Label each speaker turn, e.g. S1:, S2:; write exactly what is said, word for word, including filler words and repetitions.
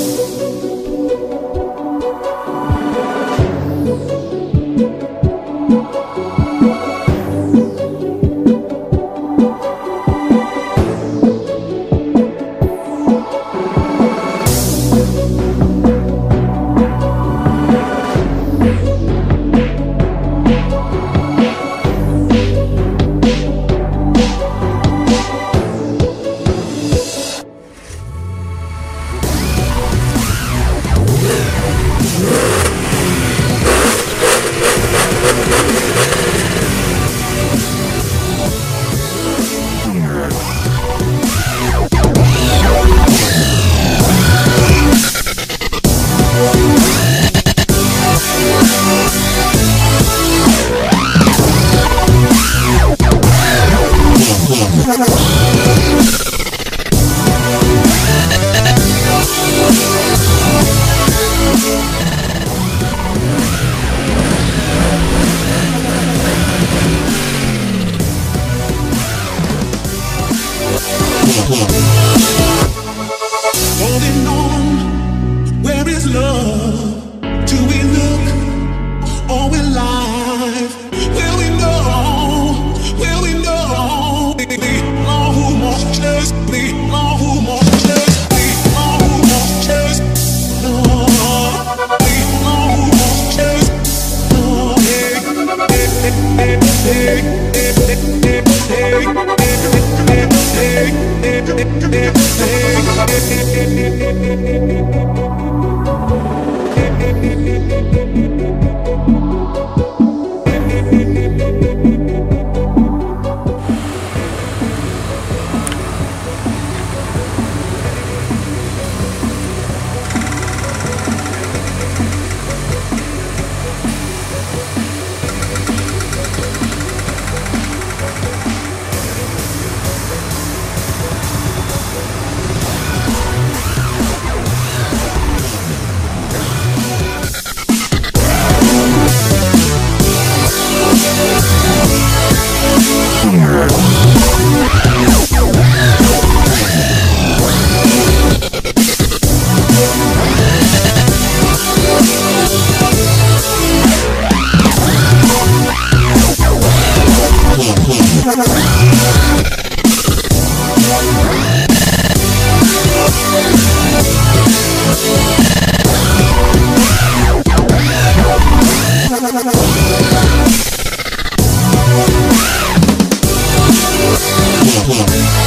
S1: Holding on, where is love? Do we look or we're live? Will we know? Will we know? Long who wants to chase me? Long who wants to chase me? Long who wants to chase me? Long who wants to chase me? Hey, hey, hey, hey, hey,
S2: Yeah.